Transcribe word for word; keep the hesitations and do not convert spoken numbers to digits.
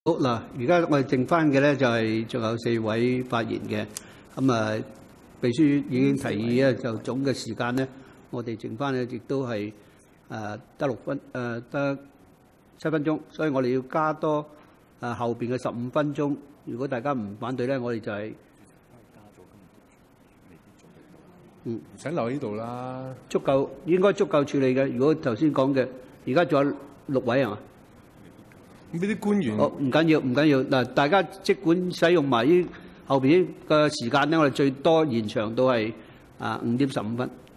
好嗱，而家我哋剩翻嘅咧就係仲有四位發言嘅，咁啊秘書已經提議咧，就總嘅時間咧，我哋剩翻咧亦都係誒得六分誒得七分鐘，所以我哋要加多誒後邊嘅十五分鐘。如果大家唔反對咧，我哋就係嗯唔使留喺度啦， 足夠應該足夠處理嘅。如果頭先講嘅，而家仲有六位係嘛？ 咁呢啲官員， 好唔緊要，唔緊要嗱，大家即管使用埋呢後邊嘅時間咧，我哋最多延長到係啊五點十五分。